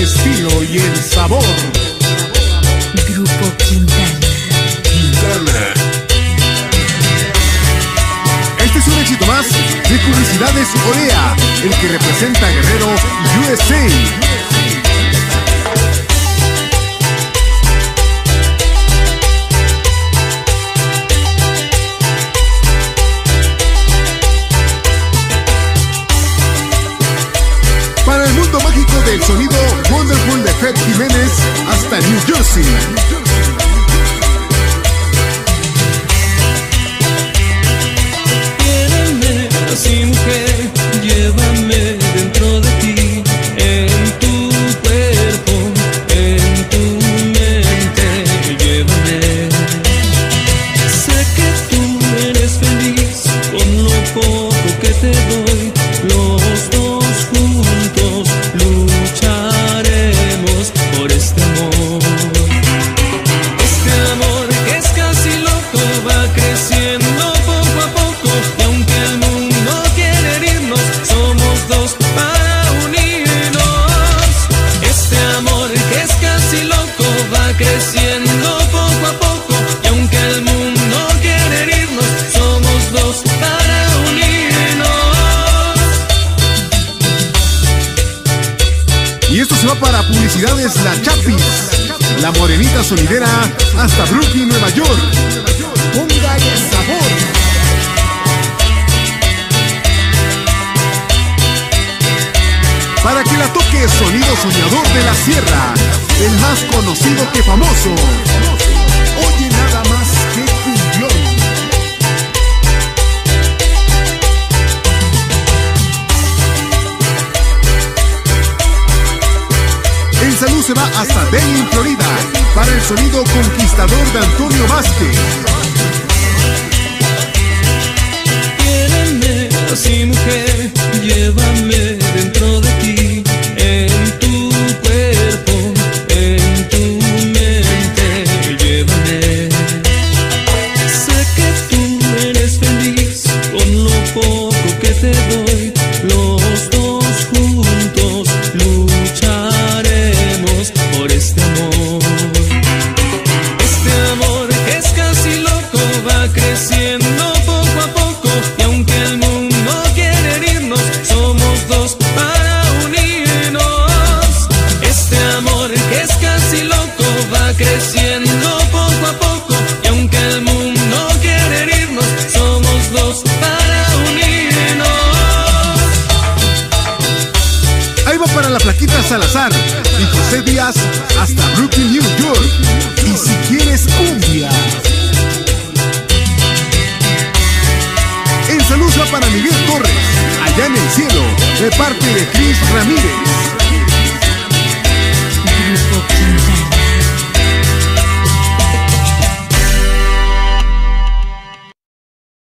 estilo y el sabor. Grupo Quintana. Este es un éxito más de Publicidades Olea, el que representa a Guerrero USA. Para el mundo mágico del sonido, Wonderful de Fed Jiménez hasta New Jersey. Llévame así, mujer, llévame dentro de ti, en tu cuerpo, en tu mente, llévame. Sé que tú eres feliz con lo poco que te doy, los dos juntos lucharemos por este amor. Este amor que es casi loco va creciendo poco a poco, y aunque el mundo quiere herirnos, somos dos para unirnos. Este amor que es casi loco va creciendo poco a poco, y aunque el mundo quiere herirnos, somos dos para unirnos. Y esto se va para Publicidades La Chapis, la morenita sonidera hasta Brooklyn, Nueva York. Póngale sabor. Para que la toque Sonido Soñador de la Sierra, el más conocido que famoso. Oye nada más que cumbión. El saludo se va hasta Delhi, Florida, para el sonido conquistador de Antonio Vázquez. Llévame así, mujer, llévame dentro de ti, en tu cuerpo, en tu mente, llévame. Sé que tú eres feliz con lo poco que te doy, los dos juntos lucharemos por este amor. Este amor que es casi loco va creciendo poco a poco, y aunque el mundo quiere herirnos, somos dos para unirnos. Este amor que es casi loco va creciendo poco a poco, y aunque el mundo quiere herirnos, somos dos para unirnos. Ahí va para la Flaquita Salazar y José Díaz hasta Brooklyn, New York. Y si quieres cumbia. El saludo va para Miguel Torres, allá en el cielo, de parte de Cris Ramírez.